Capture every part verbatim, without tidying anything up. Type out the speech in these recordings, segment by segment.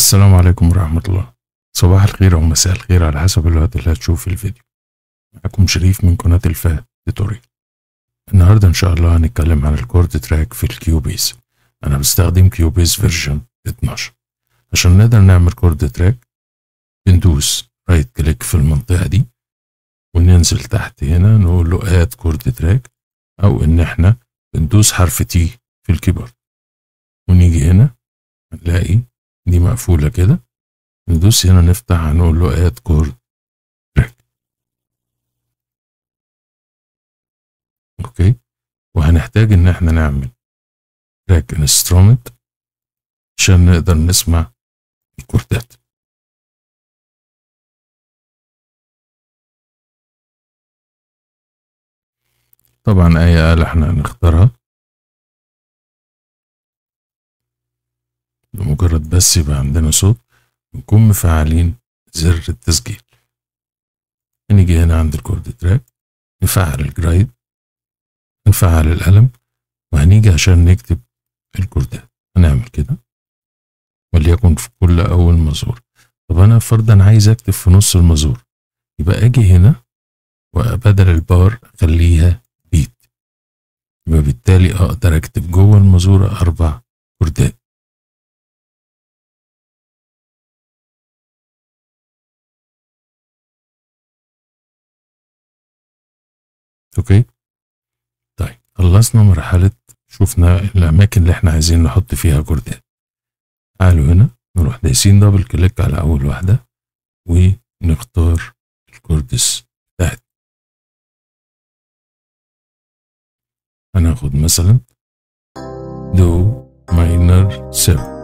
السلام عليكم ورحمة الله. صباح الخير أو مساء الخير على حسب الوقت اللي هتشوف الفيديو. معكم شريف من قناة الفهد توتوريال. النهاردة إن شاء الله هنتكلم عن الكورد تراك في الكيوبيز. أنا بستخدم كيوبيز فيرجن اتناشر. عشان نقدر نعمل كورد تراك بندوس رايت كليك في المنطقة دي وننزل تحت هنا نقول له اد كورد تراك، أو إن إحنا بندوس حرف تي في الكيبورد ونيجي هنا هنلاقي دي مقفولة كده، ندوس هنا نفتح هنقول له اد كورد تراك. اوكي، وهنحتاج ان احنا نعمل تراك انسترومنت عشان نقدر نسمع الكوردات. طبعا اي آلة احنا هنختارها بمجرد بس يبقى عندنا صوت نكون مفعلين زر التسجيل. هنيجي هنا عند الكورد تراك نفعل الجرايد، نفعل القلم، وهنيجي عشان نكتب الكوردات هنعمل كده وليكن في كل اول مزور. طب انا فرضا عايز اكتب في نص المزور، يبقى اجي هنا وبدل البار اخليها بيت، يبقى بالتالي اقدر اكتب جوه المزورة اربع كوردات. اوكي، طيب خلصنا مرحلة شوفنا الاماكن اللي احنا عايزين نحط فيها كوردات. تعالوا هنا نروح دايسين دبل كليك على اول واحدة ونختار الكوردس بتاعتنا. هناخد مثلا دو ماينر سبعة.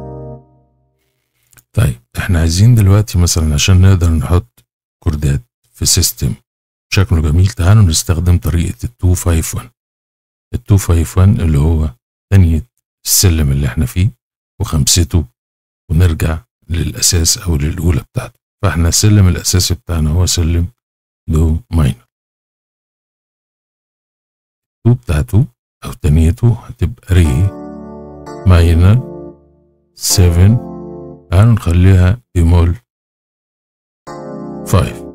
طيب احنا عايزين دلوقتي مثلا عشان نقدر نحط كوردات في سيستم شكله جميل، تعالوا نستخدم طريقة التو فايف وان. التو فايف وان اللي هو ثانية السلم اللي احنا فيه وخمسته ونرجع للأساس أو للأولى بتاعته. فاحنا السلم الأساسي بتاعنا هو سلم دو ماينر. التو بتاعته أو ثانيته هتبقى ري ماينر سبعة. تعالوا نخليها بيمول خمسة.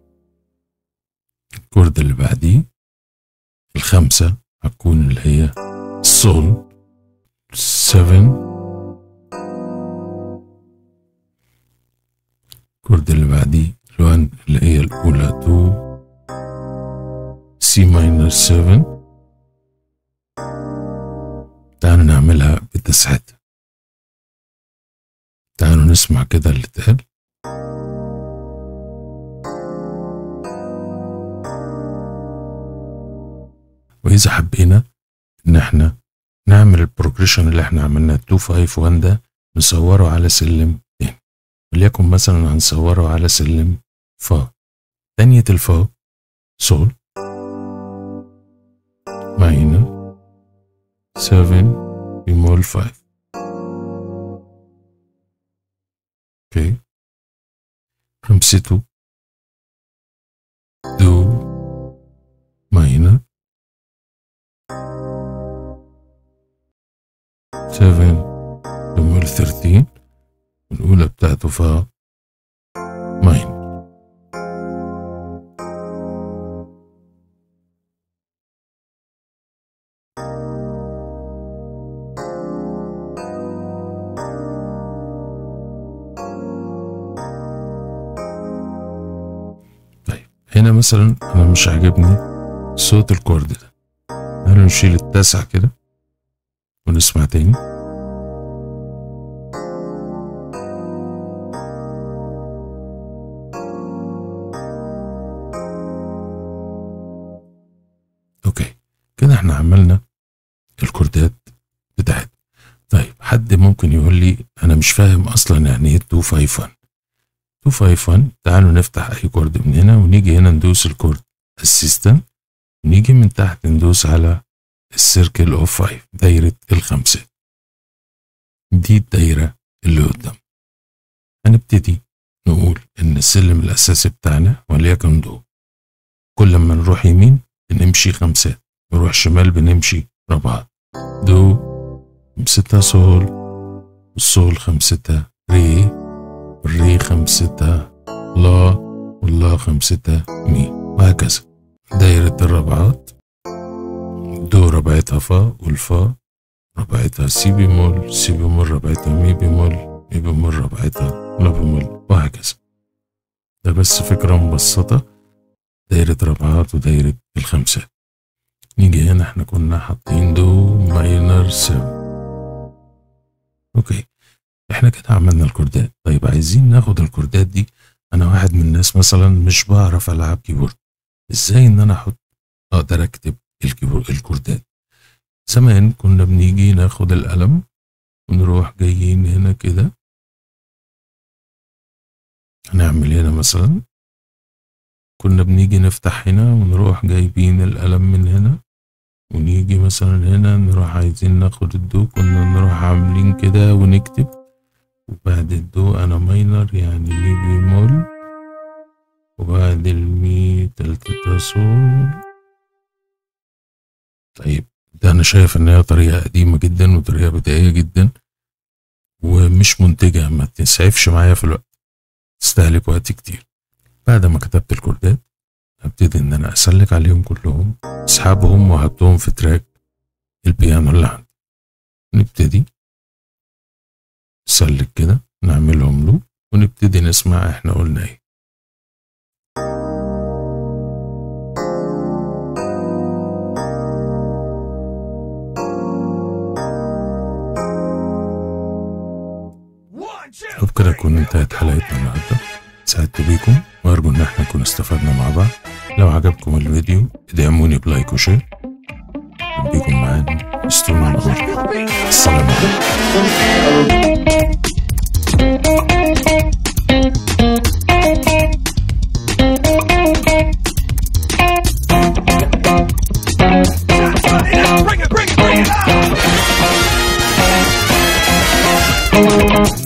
الكورد اللي بعديه الخمسة هتكون اللي هي سول سبعة. الكورد اللي بعديه الوان اللي هي الأولى تو سي ماينر سبعة. تعالوا نعملها بتسعتها. تعالوا نسمع كده اللي اتقال. وإذا حبينا إن احنا نعمل البروجريشن اللي احنا عملناه تو فايف وان ده نصوره على سلم تاني، وليكن مثلا هنصوره على سلم فا. ثانية الفا سول ماينر سبعة بيمول خمسة. اوكي، خمسته دو ماينر سبعة بيمول ثلاثة. الأولى بتاعته فا ماينر. هنا مثلا انا مش عاجبني صوت الكورد ده، تعالوا نشيل التاسع كده ونسمع تاني. اوكي كده احنا عملنا الكوردات بتاعتنا. طيب حد ممكن يقول لي انا مش فاهم اصلا يعني ايه تو فايف وان. تو فايف وان تعالوا نفتح اي كورد من هنا ونيجي هنا ندوس الكورد اسيستنت، ونيجي من تحت ندوس على السيركل اوف خمسة، دايرة الخمسة. دي الدايرة اللي قدام. هنبتدي نقول ان السلم الاساسي بتاعنا وليكن دو. كل ما نروح يمين بنمشي خمسات، نروح شمال بنمشي ربعات. دو خمستها سول والسول خمستها ري، والري خمستها لا، واللا خمستها مي، وهكذا. دايرة الربعات، دو ربعتها فا، والفا ربعتها سي بيمول، سي بيمول ربعتها مي بيمول، مي بيمول ربعتها لا بيمول، وهكذا. ده بس فكرة مبسطة، دايرة ربعات ودايرة الخمسات. نيجي هنا احنا كنا حاطين دو ماينر سبعة. اوكي، احنا كده عملنا الكوردات. طيب عايزين ناخد الكوردات دي. انا واحد من الناس مثلا مش بعرف العب كيبورد، ازاي ان انا احط اقدر اكتب الكيبورد الكوردات؟ زمان كنا بنيجي ناخد القلم ونروح جايين هنا كده، هنعمل هنا مثلا، كنا بنيجي نفتح هنا ونروح جايبين القلم من هنا، ونيجي مثلا هنا نروح عايزين ناخد الدو، كنا نروح عاملين كده ونكتب، وبعد الدو انا ماينر يعني مي بيمول، وبعد المي تالتة سول. طيب ده انا شايف ان هي طريقة قديمة جدا وطريقة بدائية جدا ومش منتجة، ما تسعفش معايا في الوقت، تستهلك وقت كتير. بعد ما كتبت الكوردات هبتدي ان انا اسلك عليهم كلهم، اسحبهم وهحطهم في تراك البيانو اللي عندي. نبتدي نسلك كده، نعملهم لوب ونبتدي نسمع احنا قلنا ايه. وبكده تكون انتهت حلقتنا النهارده. سعدت بيكم وارجو ان احنا نكون استفدنا مع بعض. لو عجبكم الفيديو ادعموني بلايك وشير. بيكم معانا استنوا الغرب. السلام عليكم.